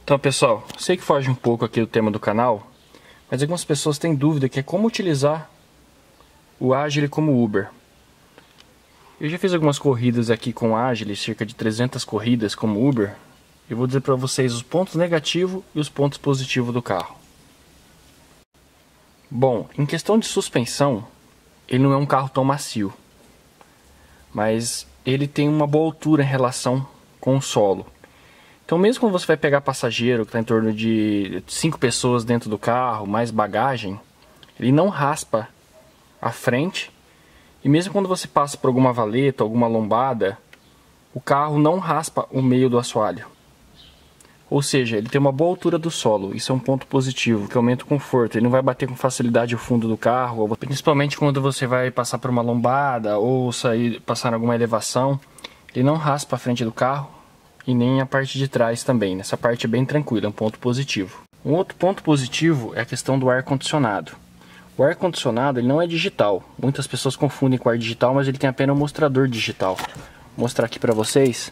Então, pessoal, sei que foge um pouco aqui do tema do canal, mas algumas pessoas têm dúvida que é como utilizar o Agile como Uber. Eu já fiz algumas corridas aqui com o Agile, cerca de 300 corridas como Uber. Eu vou dizer para vocês os pontos negativos e os pontos positivos do carro. Bom, em questão de suspensão, ele não é um carro tão macio, mas ele tem uma boa altura em relação com o solo. Então mesmo quando você vai pegar passageiro, que está em torno de 5 pessoas dentro do carro, mais bagagem, ele não raspa a frente. E mesmo quando você passa por alguma valeta, alguma lombada, o carro não raspa o meio do assoalho. Ou seja, ele tem uma boa altura do solo. Isso é um ponto positivo, que aumenta o conforto. Ele não vai bater com facilidade o fundo do carro, principalmente quando você vai passar por uma lombada ou passar em alguma elevação. Ele não raspa a frente do carro e nem a parte de trás também. Nessa parte é bem tranquila, é um ponto positivo. Um outro ponto positivo é a questão do ar-condicionado. O ar-condicionado ele não é digital. Muitas pessoas confundem com ar digital, mas ele tem apenas um mostrador digital. Vou mostrar aqui para vocês.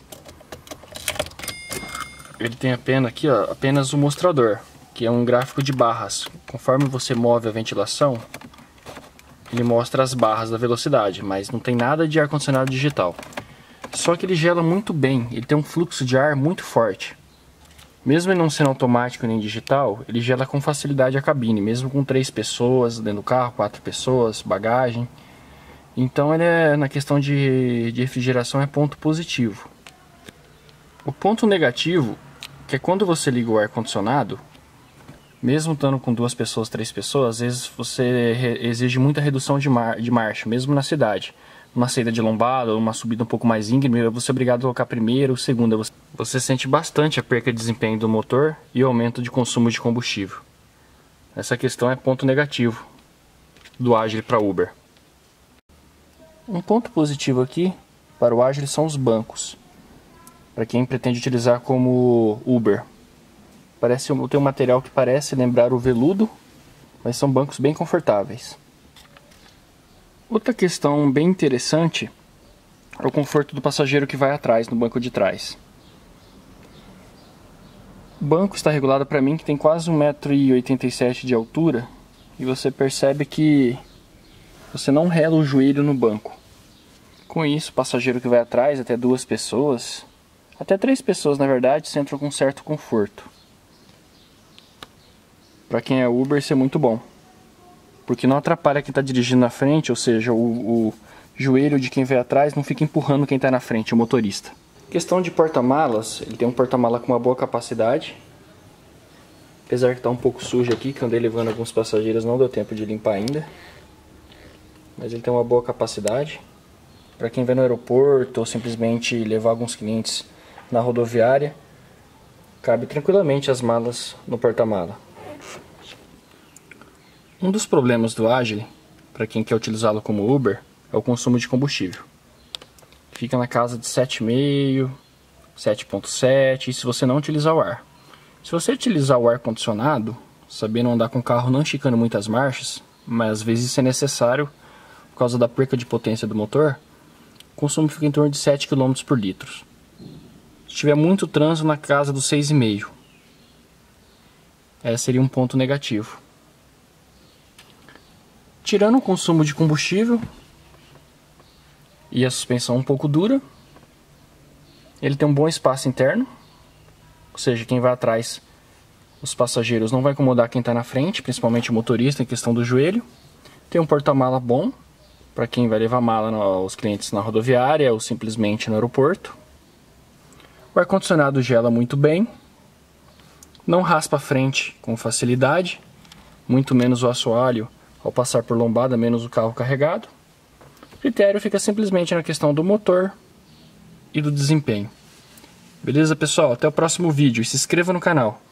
Ele tem apenas o mostrador, que é um gráfico de barras. Conforme você move a ventilação, ele mostra as barras da velocidade, mas não tem nada de ar-condicionado digital. Só que ele gela muito bem, ele tem um fluxo de ar muito forte. Mesmo ele não sendo automático nem digital, ele gela com facilidade a cabine, mesmo com 3 pessoas dentro do carro, 4 pessoas, bagagem. Então ele na questão de refrigeração é ponto positivo. O ponto negativo, que é quando você liga o ar-condicionado, mesmo estando com 2 pessoas, 3 pessoas, às vezes você exige muita redução de marcha, mesmo na cidade. Uma saída de lombada ou uma subida um pouco mais íngreme, você é obrigado a colocar primeira ou segunda. Você sente bastante a perca de desempenho do motor e o aumento de consumo de combustível. Essa questão é ponto negativo do Agile para Uber. Um ponto positivo aqui para o Agile são os bancos, para quem pretende utilizar como Uber. Tem um material que parece lembrar o veludo, mas são bancos bem confortáveis. Outra questão bem interessante é o conforto do passageiro que vai atrás, no banco de trás. O banco está regulado para mim que tem quase 1,87 m de altura, e você percebe que você não rela o joelho no banco. Com isso, o passageiro que vai atrás, até 2 pessoas, até 3 pessoas na verdade, se entram com certo conforto. Para quem é Uber, isso é muito bom, porque não atrapalha quem está dirigindo na frente, ou seja, o joelho de quem vem atrás não fica empurrando quem está na frente, o motorista. Questão de porta-malas, ele tem um porta-mala com uma boa capacidade, apesar que está um pouco sujo aqui, que andei levando alguns passageiros, não deu tempo de limpar ainda, mas ele tem uma boa capacidade. Para quem vai no aeroporto ou simplesmente levar alguns clientes na rodoviária, cabe tranquilamente as malas no porta-mala. Um dos problemas do Agile, para quem quer utilizá-lo como Uber, é o consumo de combustível. Fica na casa de 7,5, 7,7, e se você não utilizar o ar. Se você utilizar o ar-condicionado, sabendo andar com o carro não esticando muitas marchas, mas às vezes isso é necessário por causa da perca de potência do motor, o consumo fica em torno de 7 km por litro. Se tiver muito trânsito, na casa dos 6,5. Esse seria um ponto negativo. Tirando o consumo de combustível e a suspensão um pouco dura, ele tem um bom espaço interno, ou seja, quem vai atrás, os passageiros, não vai incomodar quem está na frente, principalmente o motorista em questão do joelho. Tem um porta-mala bom para quem vai levar mala os clientes na rodoviária ou simplesmente no aeroporto. O ar-condicionado gela muito bem, não raspa a frente com facilidade, muito menos o assoalho ao passar por lombada, menos o carro carregado. O critério fica simplesmente na questão do motor e do desempenho. Beleza, pessoal? Até o próximo vídeo e se inscreva no canal.